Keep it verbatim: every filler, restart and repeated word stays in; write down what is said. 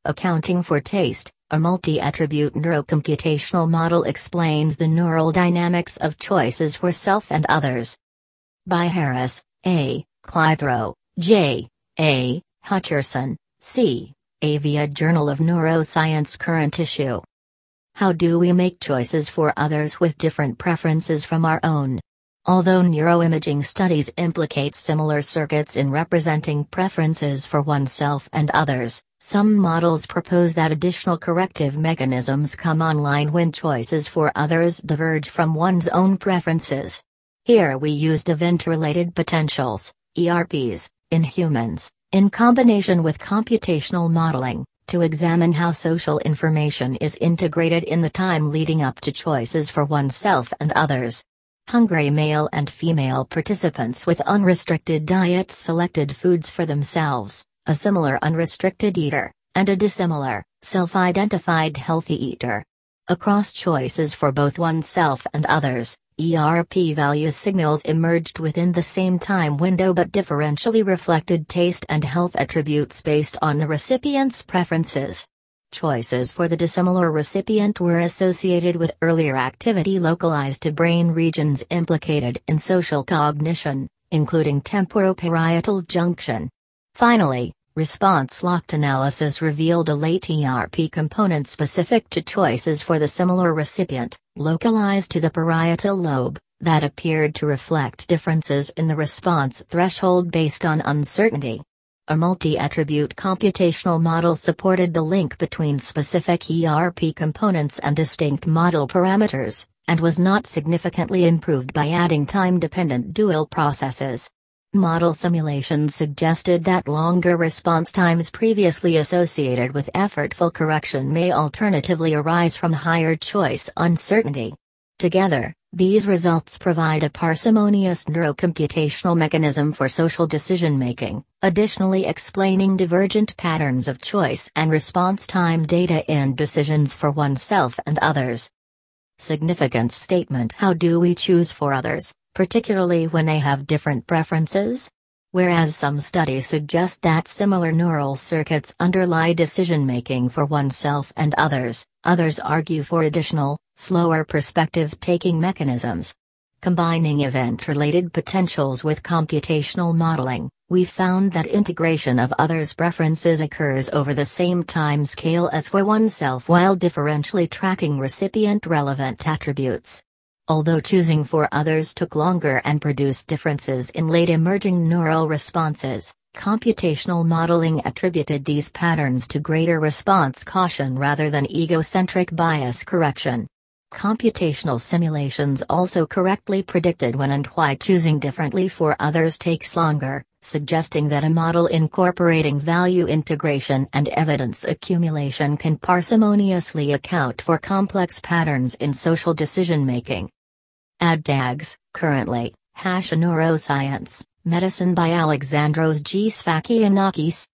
Accounting for taste, a multi-attribute neurocomputational model explains the neural dynamics of choices for self and others. By Harris, A., Clithero, J., A., Hutcherson, C., A. via Journal of Neuroscience. Current issue. How do we make choices for others with different preferences from our own? Although neuroimaging studies implicate similar circuits in representing preferences for oneself and others, some models propose that additional corrective mechanisms come online when choices for others diverge from one's own preferences. Here we used event-related potentials, E R Ps, in humans, in combination with computational modeling, to examine how social information is integrated in the time leading up to choices for oneself and others. Hungry male and female participants with unrestricted diets selected foods for themselves, a similar unrestricted eater, and a dissimilar, self-identified healthy eater. Across choices for both oneself and others, E R P value signals emerged within the same time window but differentially reflected taste and health attributes based on the recipient's preferences. Choices for the dissimilar recipient were associated with earlier activity localized to brain regions implicated in social cognition, including temporoparietal junction. Finally, response-locked analysis revealed a late E R P component specific to choices for the similar recipient, localized to the parietal lobe, that appeared to reflect differences in the response threshold based on uncertainty. A multi-attribute computational model supported the link between specific E R P components and distinct model parameters, and was not significantly improved by adding time-dependent dual processes. Model simulations suggested that longer response times previously associated with effortful correction may alternatively arise from higher choice uncertainty. Together, these results provide a parsimonious neurocomputational mechanism for social decision-making, additionally explaining divergent patterns of choice and response time data in decisions for oneself and others. Significant statement: how do we choose for others, particularly when they have different preferences? Whereas some studies suggest that similar neural circuits underlie decision-making for oneself and others, others argue for additional, slower perspective-taking mechanisms. Combining event-related potentials with computational modeling, we found that integration of others' preferences occurs over the same time scale as for oneself while differentially tracking recipient-relevant attributes. Although choosing for others took longer and produced differences in late-emerging neural responses, computational modeling attributed these patterns to greater response caution rather than egocentric bias correction. Computational simulations also correctly predicted when and why choosing differently for others takes longer, suggesting that a model incorporating value integration and evidence accumulation can parsimoniously account for complex patterns in social decision-making. Add tags, currently, hash Neuroscience, Medicine by Alexandros G. Sfakianakis,